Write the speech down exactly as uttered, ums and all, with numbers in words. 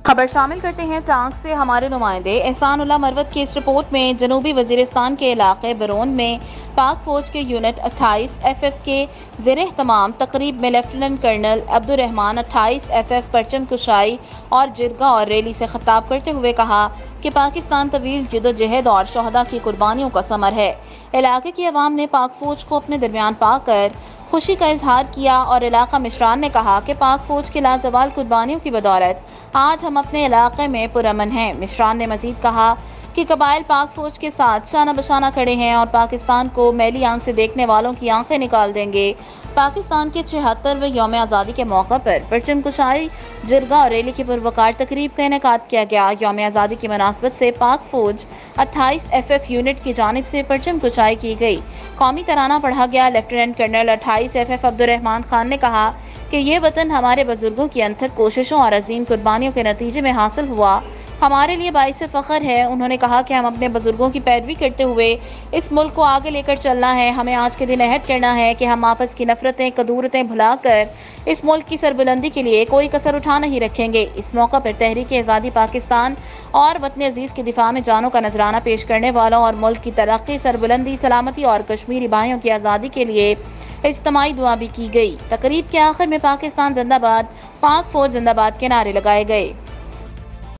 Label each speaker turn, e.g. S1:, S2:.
S1: خبر شامل کرتے ہیں ٹانک سے ہمارے نمائندے احسان اللہ مروت کی اس رپورٹ میں جنوبی وزیرستان کے علاقے برون میں پاک فوج کے یونٹ اٹھائیس ایف ایف کے زیر اہتمام تقریب میں لیفٹیننٹ کرنل عبد الرحمان اٹھائیس ایف ایف پرچم کشائی اور جرگہ اور ریلی سے خطاب کرتے ہوئے کہا کہ پاکستان طویل جدوجہد اور شہداء کی قربانیوں کا ثمر ہے۔ علاقے کی عوام نے پاک فوج کو اپنے درمیان پا کر خوشی کا اظہار کیا اور علاقہ مشران نے کہا کہ پاک فوج کی لازوال قربانیوں کی بدولت آج ہم اپنے علاقے میں پرامن ہیں۔ مشران نے مزید کہا کہ قبائل پاک فوج کے ساتھ شانہ بشانہ کھڑے ہیں اور پاکستان کو میلی آنکھ سے دیکھنے والوں کی آنکھیں نکال دیں گے۔ پاکستان کے چھہترویں یوم آزادی کے موقع پر پرچم کشائی، جرگہ اور ریلی کی پروقار تقریب کا انعقاد کیا گیا۔ یوم آزادی کی مناسبت سے پاک فوج اٹھائیس ایف ایف یونٹ کی جانب سے پرچم کشائی کی گئی، قومی ترانہ پڑھا گیا۔ لیفٹیننٹ کرنل اٹھائیس ایف ایف عبد الرحمان خان نے کہا کہ یہ وطن ہمارے بزرگوں کی انتھک کوششوں اور عظیم قربانیوں کے نتیجے میں حاصل ہوا، ہمارے لیے باعث فخر ہے۔ انہوں نے کہا کہ ہم اپنے بزرگوں کی پیروی کرتے ہوئے اس ملک کو آگے لے کر چلنا ہے۔ ہمیں آج کے دن عہد کرنا ہے کہ ہم آپس کی نفرتیں کدورتیں بھلا کر اس ملک کی سربلندی کے لیے کوئی کسر اٹھا نہیں رکھیں گے۔ اس موقع پر تحریک آزادی پاکستان اور وطن عزیز کے دفاع میں جانوں کا نذرانہ پیش کرنے والوں اور ملک کی ترقی، سربلندی، سلامتی اور کشمیری بھائیوں کی آزادی کے لیے اجتماعی دعا بھی کی گئی۔ تقریب کے آخر میں پاکستان زندہ باد، پاک فوج زندہ باد کے نعرے لگائے گئے۔